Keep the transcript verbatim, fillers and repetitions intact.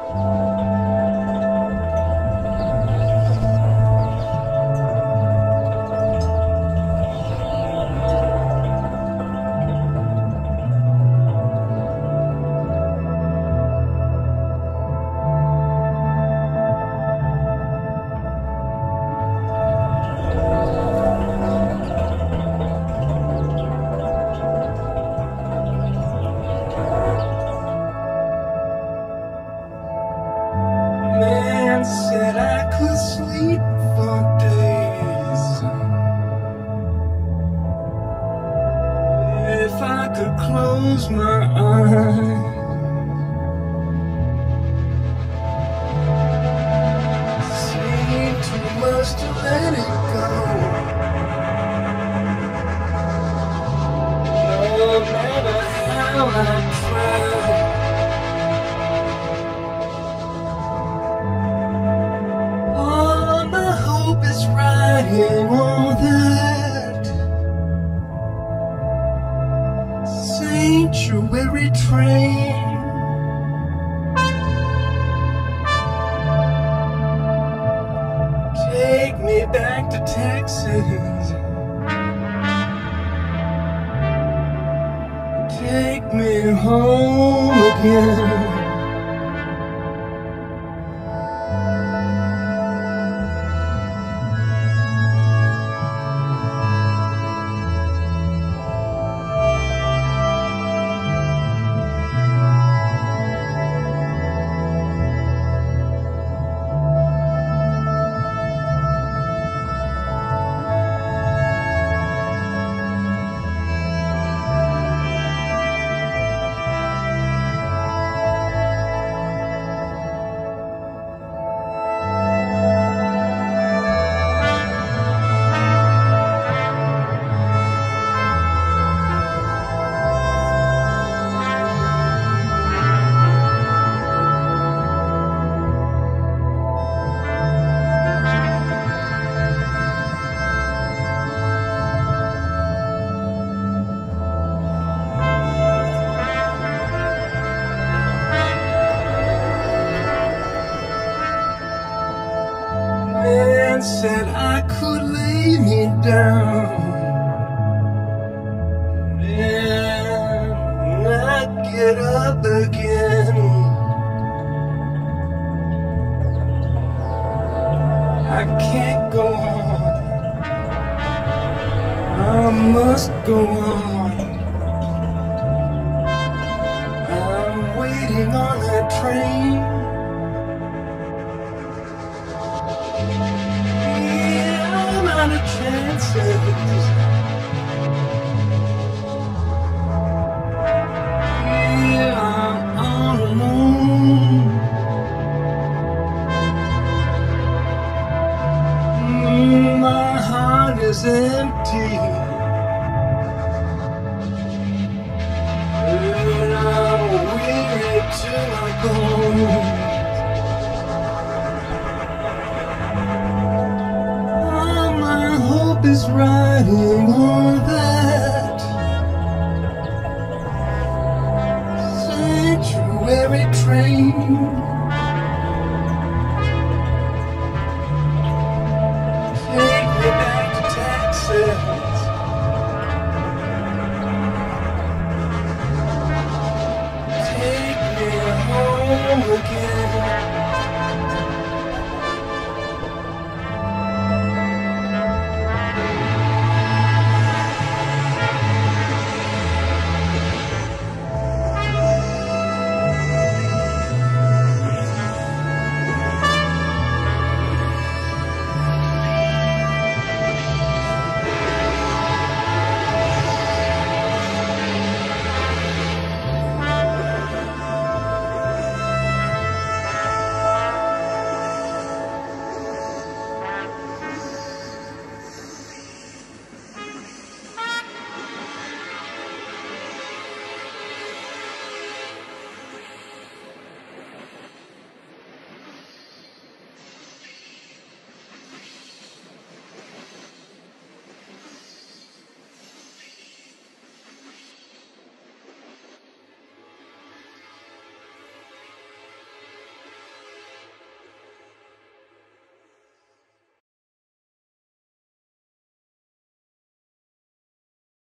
Said I could sleep for days if I could close my eyes. Seemed too much to let it go. No matter how I try. Riding on that sanctuary train, take me back to Texas, take me home again. Said I could lay me down and I'd get up again. I can't go on, I must go on. I'm waiting on that train. Out of chances, yeah, I'm all alone. My heart is empty, and I'm weary to my bones. Is riding on that sanctuary train. Take me back to Texas. Take me home again.